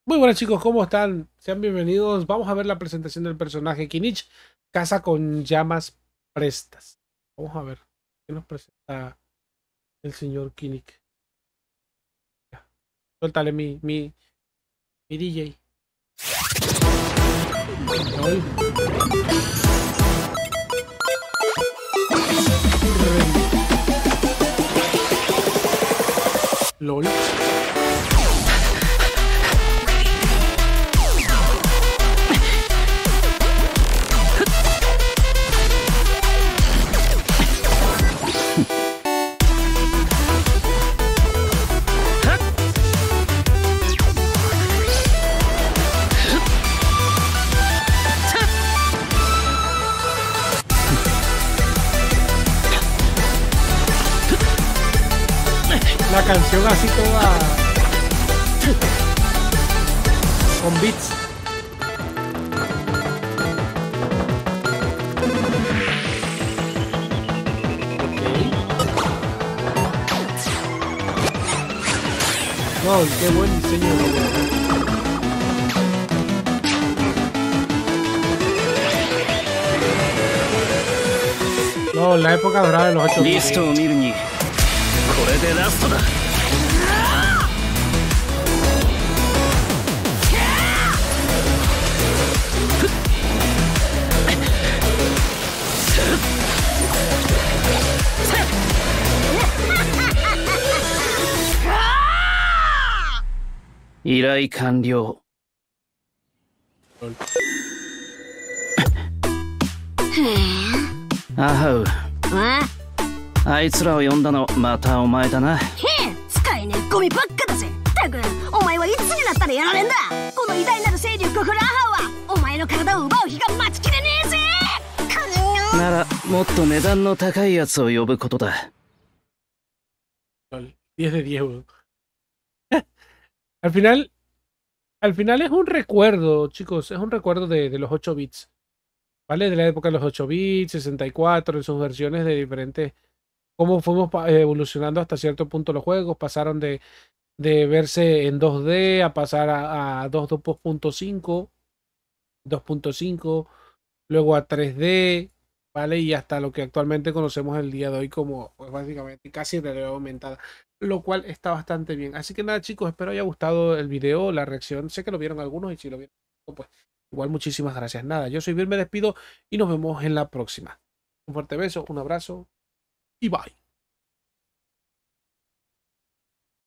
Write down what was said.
Muy buenas chicos, ¿cómo están? Sean bienvenidos. Vamos a ver la presentación del personaje Kinich, Casa con llamas prestas. Vamos a ver qué nos presenta el señor Kinich. Ya, suéltale mi DJ. LOL. LOL. La canción así toda con beats. Wow, qué buen diseño de video. No, la época dorada de los 8 リストを見るにこれでラストだ。依頼完了。アハウ、あいつらを呼んだのまたお前だな。 使えねえゴミばっかだぜ。たくお前はいつになったらやられんだ。この偉大なる勢力フラハはお前の体を奪う日が待ちきれねえぜ。 ならもっと値段の高いやつを呼ぶことだ。 10 de 10, weón. Al final, al final es un recuerdo, chicos, es un recuerdo de los 8 bits, ¿vale? De la época de los 8 bits, 64, en sus versiones de diferentes, cómo fuimos evolucionando hasta cierto punto los juegos, pasaron de verse en 2D a pasar a 2.5, 2.5, luego a 3D, ¿vale? Y hasta lo que actualmente conocemos el día de hoy como, pues básicamente casi realidad aumentada, lo cual está bastante bien. Así que nada, chicos, espero haya gustado el video, la reacción. Sé que lo vieron algunos y si lo vieron, pues igual muchísimas gracias. Nada, yo soy Bill, me despido y nos vemos en la próxima. Un fuerte beso, un abrazo y bye.